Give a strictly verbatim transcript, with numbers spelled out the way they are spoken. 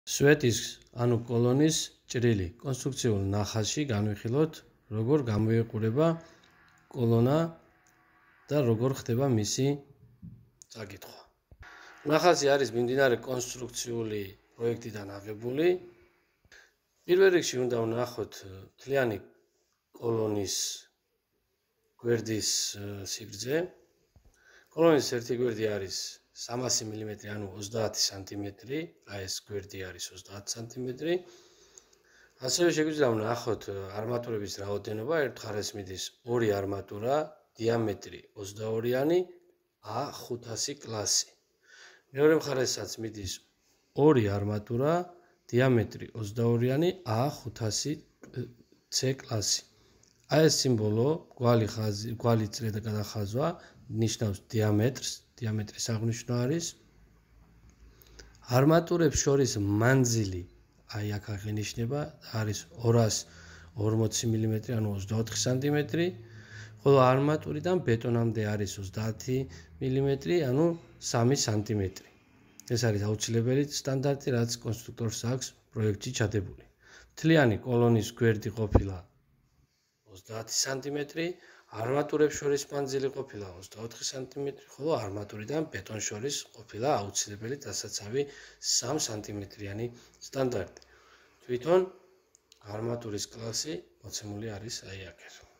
სვეტის ანუ კოლონის ჭრილი კონსტრუქციულ ნახაზში განვიხილოთ, როგორ გამოიყურება კოლონა და როგორ ხდება მისი წაკითხვა. ნახაზი არის მიმდინარე კონსტრუქციული პროექტიდან აღებული. პირველ რიგში უნდა ვნახოთ მთლიანი კოლონის გვერდის სიგრძე. კოლონის ერთი გვერდი არის სამასი მილიმეტრი, ანუ ოცდაათი სანტიმეტრი, აი ეს გვერდი არის ოცდაათი სანტიმეტრი. ასევე შეგვიძლია ვნახოთ არმატურების რაოდენობა, ერთ მხარეს მიდის ორი არმატურა, დიამეტრი ოცდაორიანი, A ხუთასი კლასი. მეორე მხარესაც მიდის ორი არმატურა, დიამეტრი ოცდაორიანი, A ხუთასი C კლასი. აი ეს სიმბოლო, გვალი ხაზი, გვალი წრე და გადახაზვა ნიშნავს დიამეტრს, დიამეტრის აღნიშვნა არის. არმატურებს შორის მანძილი, აი აქ აღინიშნება, არის ორას ორმოცი მილიმეტრი, ანუ ოცდაოთხი სანტიმეტრი, ხოლო არმატურიდან ბეტონამდე არის ოცდაათი მილიმეტრი, ანუ სამი სანტიმეტრი. ეს არის აუცილებელი სტანდარტი, რაც კონსტრუქტორს აქვს პროექტში ჩადებული. მთლიანი კოლონის გვერდი ყოფილა ოცდაათი სანტიმეტრი, არმატურებს შორის მანძილი ყოფილა ოცდაოთხი სანტიმეტრი, ხოლო არმატურიდან ბეტონს შორის ყოფილა აუცილებელი დასაცავი სამი სანტიმეტრიანი სტანდარტი. თვითონ არმატურის კლასი მოცემული არის აი აქ.